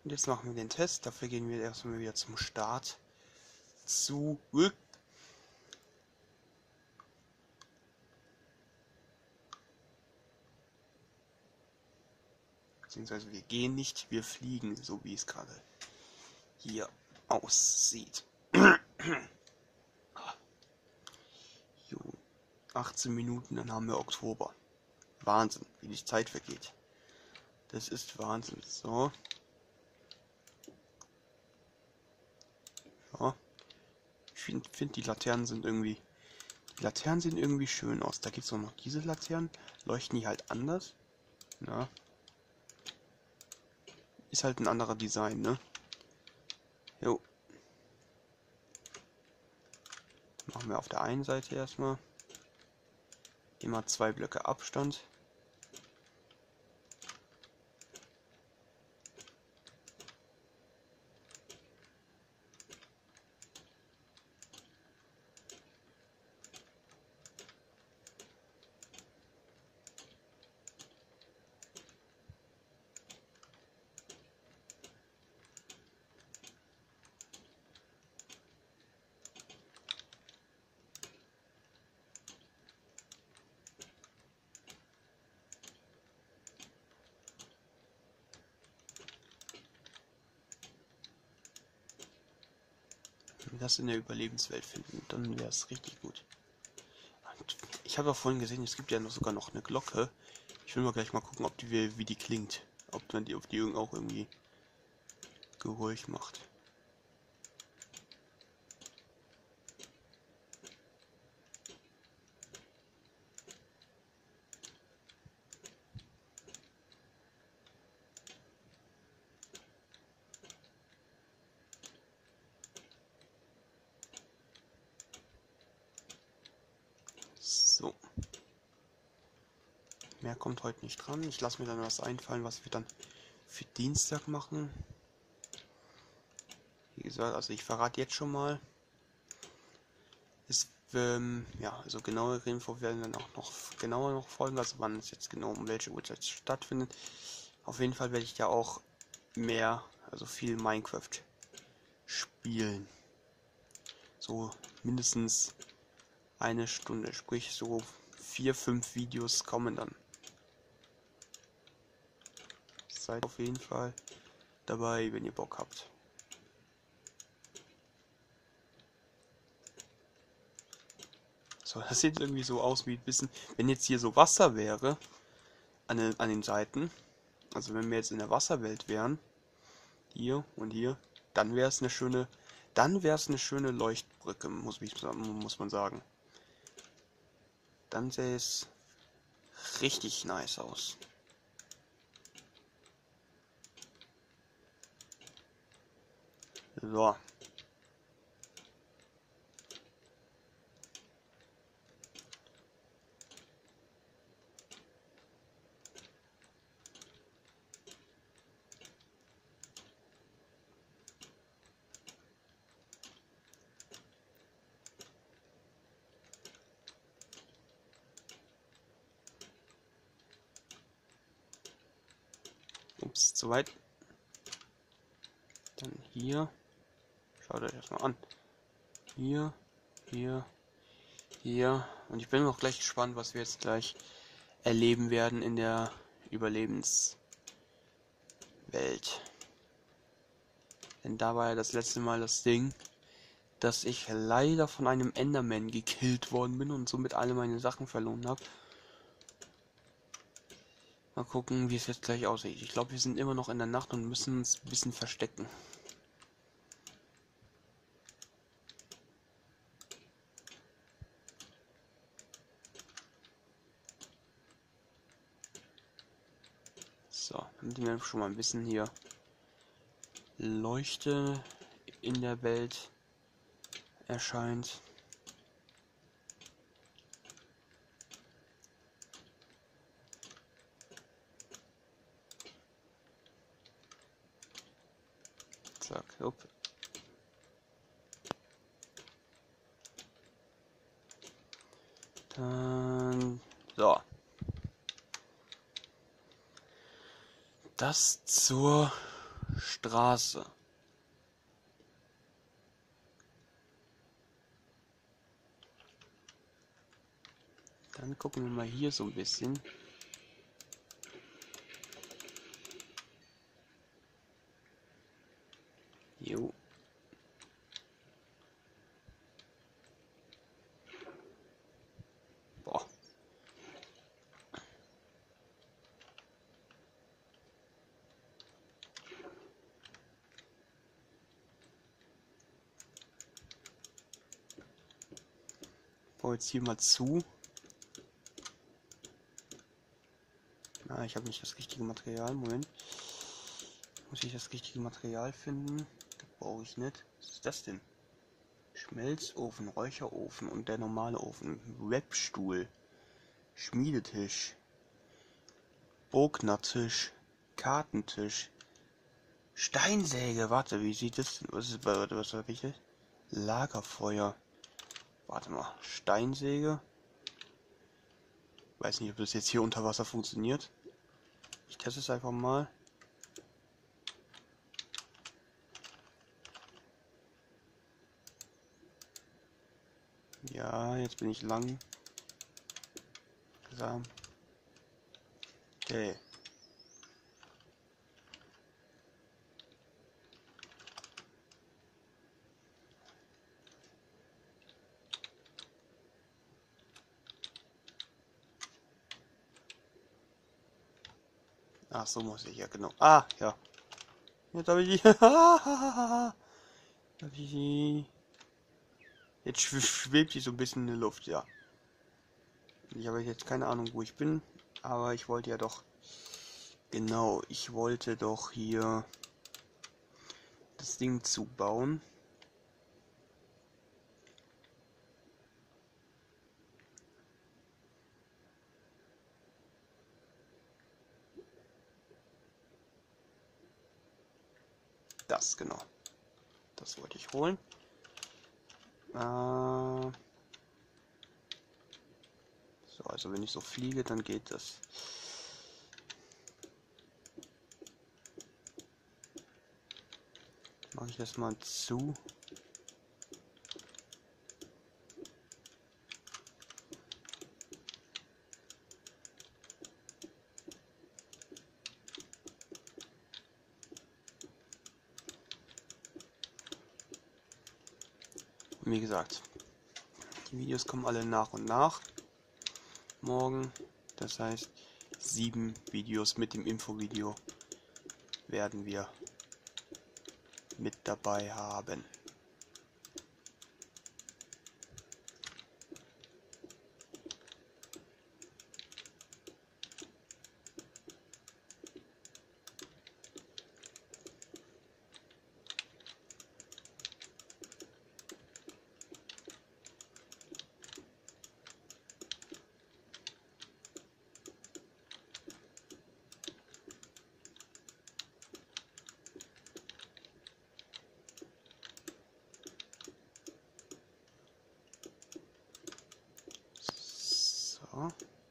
Und jetzt machen wir den Test. Dafür gehen wir erstmal wieder zum Start zurück. Beziehungsweise wir gehen nicht, wir fliegen, so wie es gerade hier aussieht. Jo, 18 Minuten, dann haben wir Oktober. Wahnsinn, wie die Zeit vergeht. Das ist Wahnsinn. So. Ja. Ich finde die Laternen sind irgendwie. Die Laternen sehen irgendwie schön aus. Da gibt es auch noch diese Laternen. Leuchten die halt anders. Ja. Ist halt ein anderer Design, ne? Jo. Machen wir auf der einen Seite erstmal. Immer 2 Blöcke Abstand. Wenn wir das in der Überlebenswelt finden, dann wäre es richtig gut. Und ich habe ja vorhin gesehen, es gibt ja sogar noch eine Glocke. Ich will mal gleich mal gucken, ob die, wie die klingt. Ob man die, auf die auch irgendwie Geräusch macht. So. Mehr kommt heute nicht dran. Ich lasse mir dann was einfallen, was wir dann für Dienstag machen. Wie gesagt, also ich verrate jetzt schon mal. Es, ja, also genauere Info werden dann auch noch genauer noch folgen, also wann es jetzt genau um welche Uhrzeit stattfindet. Auf jeden Fall werde ich ja auch mehr, also viel Minecraft spielen. So mindestens eine Stunde, sprich so 4, 5 Videos kommen dann. Seid auf jeden Fall dabei, wenn ihr Bock habt. So, das sieht irgendwie so aus wie ein bisschen, wenn jetzt hier so Wasser wäre an den Seiten, also wenn wir jetzt in der Wasserwelt wären, hier und hier, dann wäre es eine schöne Leuchtbrücke, muss man sagen. Dann sähe es richtig nice aus. So. Ups, zu weit. Dann hier. Schaut euch das mal an. Hier, hier, hier. Und ich bin noch gleich gespannt, was wir jetzt gleich erleben werden in der Überlebenswelt. Denn da war ja das letzte Mal das Ding, dass ich leider von einem Enderman gekillt worden bin und somit alle meine Sachen verloren habe. Mal gucken, wie es jetzt gleich aussieht. Ich glaube, wir sind immer noch in der Nacht und müssen uns ein bisschen verstecken. So, damit wir schon mal ein bisschen hier Leuchte in der Welt erscheint. Zack, hopp. Dann so. Das zur Straße. Dann gucken wir mal hier so ein bisschen. Jo. Boah. Baue jetzt hier mal zu. Na, ich habe nicht das richtige Material. Moment. Muss ich das richtige Material finden? Das brauche ich nicht. Was ist das denn? Schmelzofen, Räucherofen und der normale Ofen. Webstuhl. Schmiedetisch. Bognertisch. Kartentisch. Steinsäge. Warte, wie sieht das denn? Was habe ich das? Lagerfeuer. Warte mal. Steinsäge. Weiß nicht, ob das jetzt hier unter Wasser funktioniert. Ich teste es einfach mal. Ja, jetzt bin ich langsam. Okay. Ach, so muss ich ja genau. Ah, ja. Jetzt habe ich die. Jetzt schwebt die so ein bisschen in der Luft, ja. Ich habe jetzt keine Ahnung, wo ich bin, aber ich wollte ja doch. Genau, ich wollte doch hier das Ding zubauen. Das, genau. Das wollte ich holen. So, also wenn ich so fliege, dann geht das. Mache ich das mal zu. Und wie gesagt, die Videos kommen alle nach und nach. Morgen, das heißt 7 Videos mit dem Infovideo werden wir mit dabei haben. So.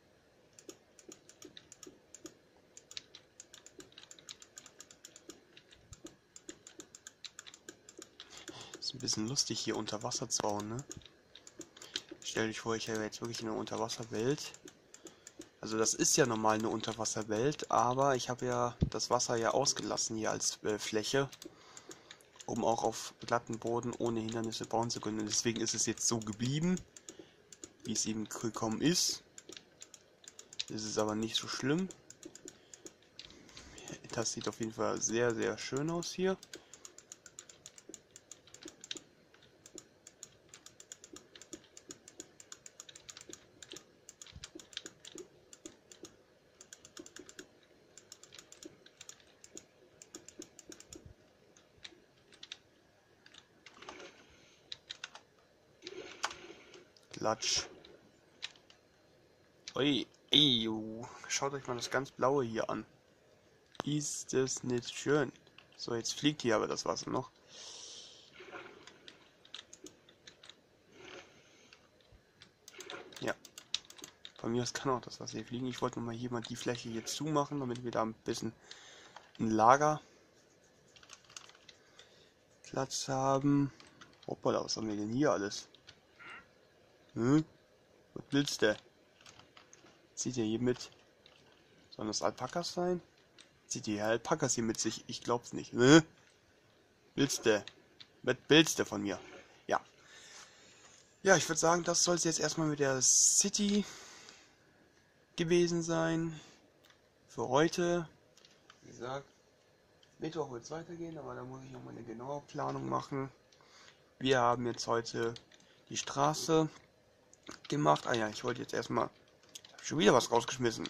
Ist ein bisschen lustig hier unter Wasser zu bauen, ne? Stell dich vor, ich habe jetzt wirklich eine Unterwasserwelt. Also das ist ja normal eine Unterwasserwelt, aber ich habe ja das Wasser ja ausgelassen hier als Fläche, um auch auf glatten Boden ohne Hindernisse bauen zu können. Und deswegen ist es jetzt so geblieben, wie es eben gekommen ist. Das ist aber nicht so schlimm. Das sieht auf jeden Fall sehr, sehr schön aus hier. Klatsch. Ui, ey, schaut euch mal das ganz Blaue hier an. Ist das nicht schön? So, jetzt fliegt hier aber das Wasser noch. Ja, bei mir aus kann auch das Wasser hier fliegen. Ich wollte nur mal hier mal die Fläche hier zumachen, damit wir da ein bisschen ein Lager Platz haben. Hoppala, was haben wir denn hier alles? Hm? Was willst du? Zieht ihr hier mit? Sollen das Alpakas sein? Zieht ihr Alpakas hier mit sich? Ich glaub's nicht. Hm? Willst du? Was willst du von mir? Ja. Ja, ich würde sagen, das soll es jetzt erstmal mit der City gewesen sein. Für heute. Wie gesagt, Mittwoch wird es weitergehen, aber da muss ich noch mal eine genaue Planung machen. Wir haben jetzt heute die Straße gemacht. Ah ja, ich wollte jetzt erstmal... Ich habe schon wieder was rausgeschmissen.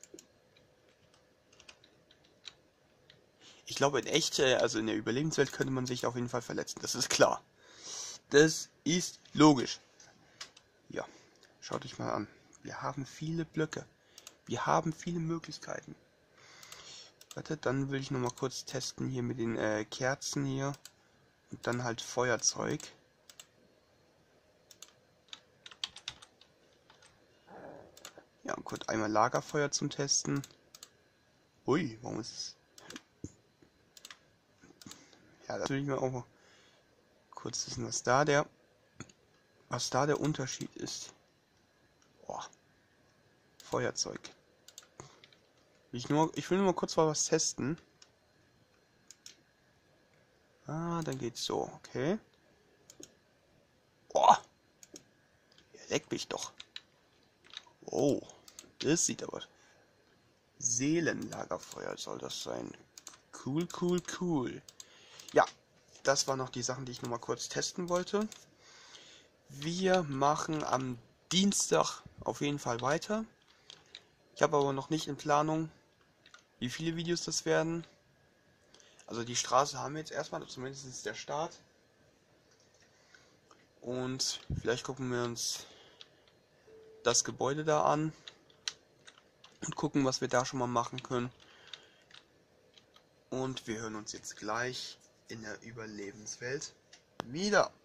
Ich glaube, in echt, also in der Überlebenswelt, könnte man sich auf jeden Fall verletzen. Das ist klar. Das ist logisch. Ja, schaut euch mal an. Wir haben viele Blöcke. Wir haben viele Möglichkeiten. Warte, dann will ich noch mal kurz testen hier mit den Kerzen hier. Und dann halt Feuerzeug. Ja, und kurz einmal Lagerfeuer zum Testen. Ui, warum ist es... Ja, das will ich mir auch mal kurz wissen, was da der Unterschied ist. Boah. Feuerzeug. Ich will nur mal kurz mal was testen. Ah, dann geht's so, okay. Boah. Leck mich doch. Oh, das sieht aber... Seelenlagerfeuer soll das sein. Cool, cool, cool. Ja, das waren noch die Sachen, die ich noch mal kurz testen wollte. Wir machen am Dienstag auf jeden Fall weiter. Ich habe aber noch nicht in Planung, wie viele Videos das werden. Also die Straße haben wir jetzt erstmal, zumindest der Start. Und vielleicht gucken wir uns das Gebäude da an und gucken, was wir da schon mal machen können. Und wir hören uns jetzt gleich in der Überlebenswelt wieder.